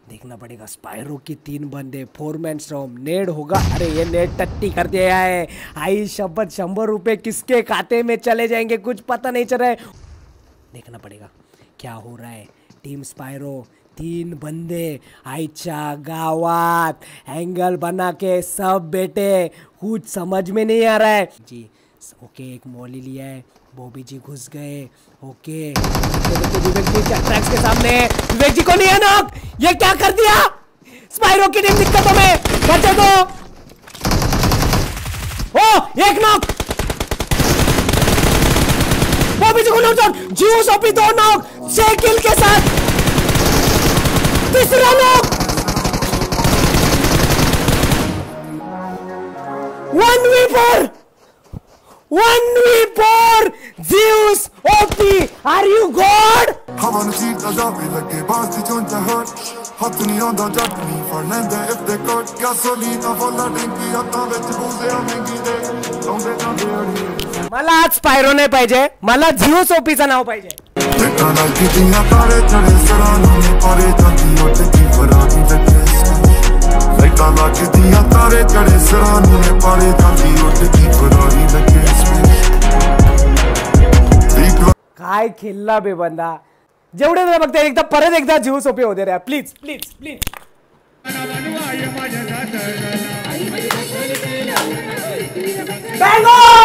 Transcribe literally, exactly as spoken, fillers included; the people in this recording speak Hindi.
देखना पड़ेगा। स्पायरो की तीन बंदे, फोर मैन स्टॉर्म, नेड होगा। अरे ये नेड टट्टी कर दिया है। आई शपथ, शंबर रुपए किसके खाते में चले जाएंगे कुछ पता नहीं चल रहा है। देखना पड़ेगा क्या हो रहा है। टीम स्पायरो तीन बंदे, आइचा गावात एंगल बना के सब बेटे, कुछ समझ में नहीं आ रहा है जी। ओके एक मॉली लिया है, बॉबी जी घुस गए। ओके विवेक जी ट्रैक्स के सामने, विवेक जी को नहीं है नॉक। ये क्या कर दिया? स्पायरो की टीम दिक्कतों में, बचे दो। ओ एक नॉक, बॉबी जी को नॉक, जीव सोपी दो नॉक, छह किल के साथ तीसरा knock. One v four One v four, Zeus, O P, are you God? हवा नसीब दा जावे लगे बास दी चों हट हथ नहीं आंदा जट नहीं फड़ लैंदे इफ दे कट गैसोलीना फुल्ला टैंकी हत्तां विच बूंदे महंगी दे लाਉਂਦੇ ਜਾਂਦੇ अड़ी। मला आज स्पायरो नाही पाहिजे, मला Zeus O P चं नाव पाहिजे। देखा ना कितियां तारे चढ़े सरानों में पारे जाती उठ की फरारी लगे देखा ना कितियां तारे चढ़े सरानों में पारे जाती उठ की फरारी लगे। काय खेळला बे बंदा, जेवढे जण बघताय एकदा परत एकदा जीव सोपे होते रे प्लीज प्लीज प्लीज। बँगो